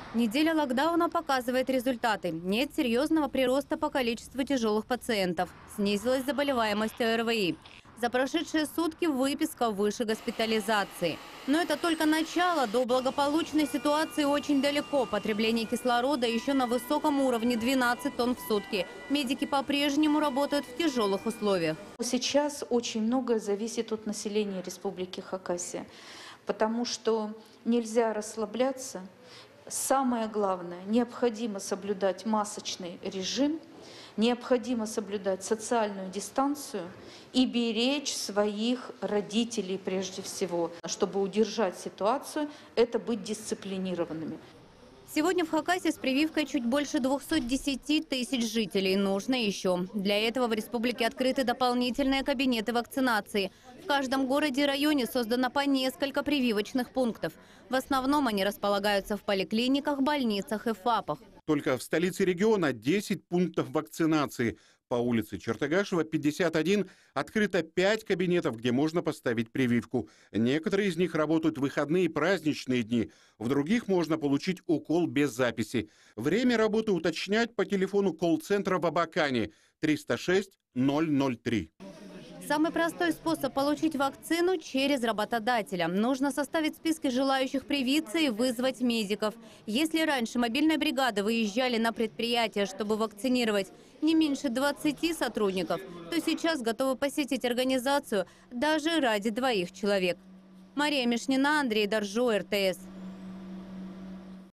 Неделя локдауна показывает результаты. Нет серьезного прироста по количеству тяжелых пациентов. Снизилась заболеваемость ОРВИ. За прошедшие сутки выписка выше госпитализации. Но это только начало. До благополучной ситуации очень далеко. Потребление кислорода еще на высоком уровне 12 тонн в сутки. Медики по-прежнему работают в тяжелых условиях. Сейчас очень многое зависит от населения Республики Хакасия, потому что нельзя расслабляться. Самое главное, необходимо соблюдать масочный режим, необходимо соблюдать социальную дистанцию и беречь своих родителей прежде всего. Чтобы удержать ситуацию, это быть дисциплинированными. Сегодня в Хакасии с прививкой чуть больше 210 тысяч жителей. Нужно еще. Для этого в республике открыты дополнительные кабинеты вакцинации. В каждом городе и районе создано по несколько прививочных пунктов. В основном они располагаются в поликлиниках, больницах и ФАПах. Только в столице региона 10 пунктов вакцинации. По улице Чертыгашева 51 открыто 5 кабинетов, где можно поставить прививку. Некоторые из них работают в выходные и праздничные дни. В других можно получить укол без записи. Время работы уточнять по телефону колл-центра в Абакане 306 003. Самый простой способ получить вакцину через работодателя. Нужно составить списки желающих привиться и вызвать медиков. Если раньше мобильные бригады выезжали на предприятия, чтобы вакцинировать не меньше 20 сотрудников, то сейчас готовы посетить организацию даже ради 2 человек. Мария Мишнина, Андрей Доржо, РТС.